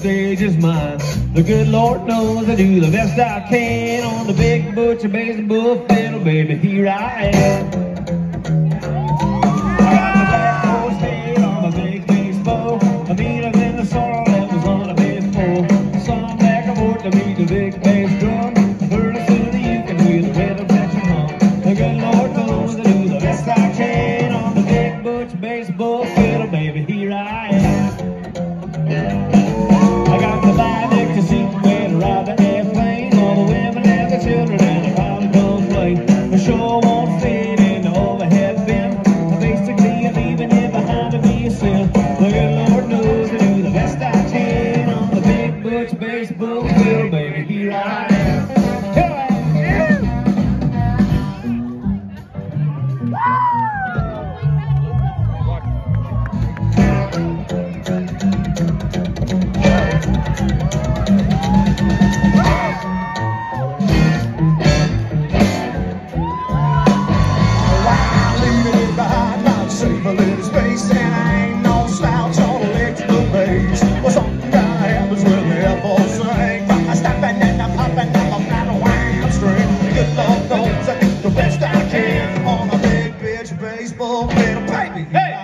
stage is mine. The good Lord knows I do the best I can on the big Butch baseball fiddle, baby, here I am. I got the black horse head on my big baseball. I mean, I've been the sorrow that was on a baseball. Some back and forth to beat the big bass drum. Pretty soon you can hear the rhythm that you hum. The good Lord knows I do the best I can on the big Butch baseball fiddle, baby, here I am. I got the vibe next to seat where to ride the airplane. All the women and the children and the crowd goes play. I sure won't fit in the overhead bin. Basically, I'm leaving it behind to be a sin. The good Lord knows I do the best I can on the big Butch baseball fiddle, baby, here I am. Save a little space, and I ain't no slouch on electrical bass. Well, something kinda happens when the elbows sing. I'm stopping and I'm popping and I'm not a wham string. Good Lord knows I do the best I can on a big bitch baseball fiddle, baby. Hey!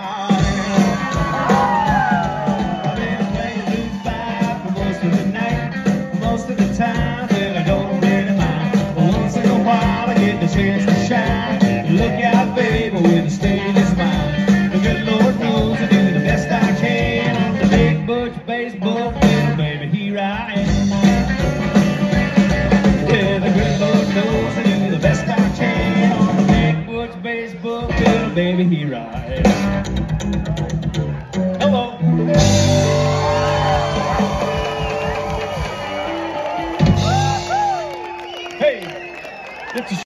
I've been playing blues five for most of the night, most of the time, but I don't really mind. But once in a while I get the chance to shine. Look out, baby, with the stage is mine. Baseball fiddle, baby, here I am. Yeah, the good Lord knows I do the best I can on the big Butch baseball fiddle, baby, here I am. Hello. Hey, it's a